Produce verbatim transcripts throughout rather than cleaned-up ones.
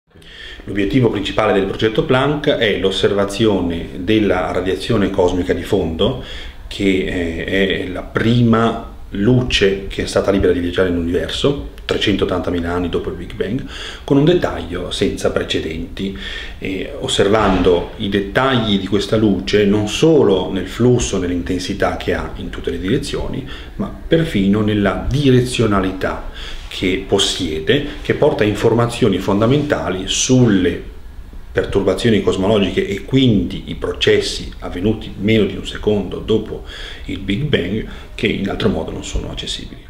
L'obiettivo principale del progetto Planck è l'osservazione della radiazione cosmica di fondo, che è la prima luce che è stata libera di viaggiare nell'universo, trecentottantamila anni dopo il Big Bang, con un dettaglio senza precedenti, e osservando i dettagli di questa luce non solo nel flusso, nell'intensità che ha in tutte le direzioni, ma perfino nella direzionalità che possiede, che porta informazioni fondamentali sulle perturbazioni cosmologiche e quindi i processi avvenuti meno di un secondo dopo il Big Bang, che in altro modo non sono accessibili.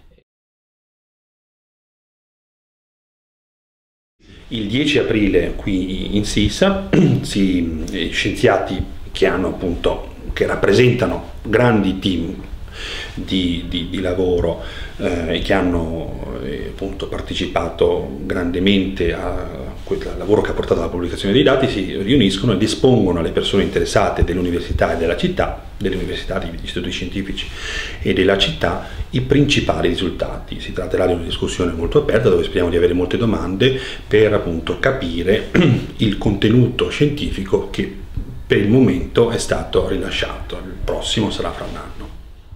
Il dieci aprile qui in Sissa si, eh, scienziati che hanno appunto che rappresentano grandi team di, di, di lavoro eh, e che hanno eh, appunto partecipato grandemente a quel lavoro che ha portato alla pubblicazione dei dati, si riuniscono ed espongono alle persone interessate dell'università e della città, delle università, degli istituti scientifici e della città, i principali risultati. Si tratterà di una discussione molto aperta dove speriamo di avere molte domande per appunto capire il contenuto scientifico che per il momento è stato rilasciato. Il prossimo sarà fra un anno.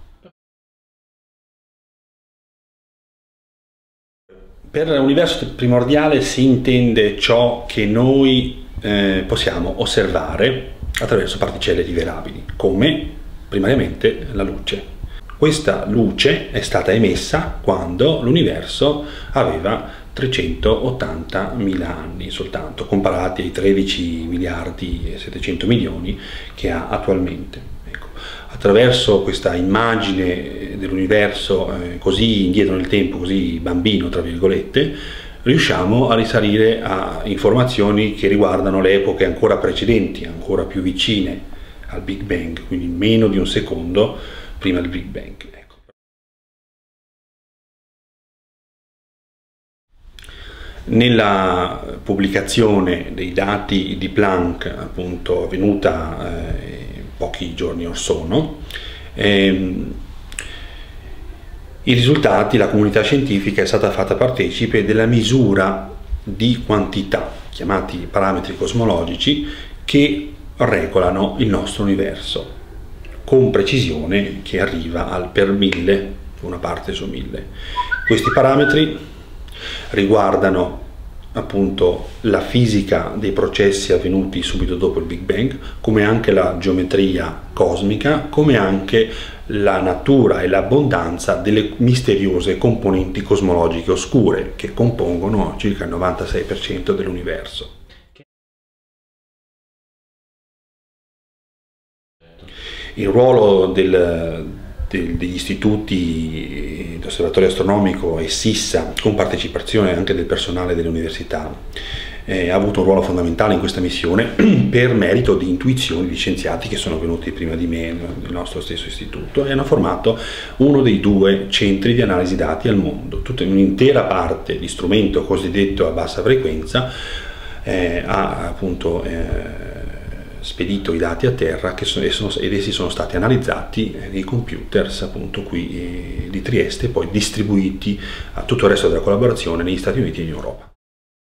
Per l'universo primordiale si intende ciò che noi eh, possiamo osservare attraverso particelle rivelabili, come primariamente la luce. Questa luce è stata emessa quando l'universo aveva trecentottantamila anni soltanto, comparati ai tredici miliardi e settecento milioni che ha attualmente. Attraverso questa immagine dell'universo eh, così indietro nel tempo, così bambino tra virgolette, riusciamo a risalire a informazioni che riguardano le epoche ancora precedenti, ancora più vicine al Big Bang, quindi meno di un secondo prima del Big Bang. Ecco. Nella pubblicazione dei dati di Planck, appunto avvenuta eh, pochi giorni or sono, ehm, i risultati, la comunità scientifica è stata fatta partecipe della misura di quantità, chiamati parametri cosmologici, che regolano il nostro universo, con precisione che arriva al per mille, una parte su mille. Questi parametri riguardano appunto la fisica dei processi avvenuti subito dopo il Big Bang, come anche la geometria cosmica, come anche la natura e l'abbondanza delle misteriose componenti cosmologiche oscure che compongono circa il novantasei per cento dell'universo. Il ruolo del degli istituti d'osservatorio astronomico e Sissa, con partecipazione anche del personale delle università, eh, ha avuto un ruolo fondamentale in questa missione per merito di intuizioni di scienziati che sono venuti prima di me nel nostro stesso istituto e hanno formato uno dei due centri di analisi dati al mondo. Tutta un'intera parte di strumento cosiddetto a bassa frequenza eh, ha appunto eh, spedito i dati a terra che sono, ed essi sono stati analizzati nei computers appunto qui di Trieste e poi distribuiti a tutto il resto della collaborazione negli Stati Uniti e in Europa.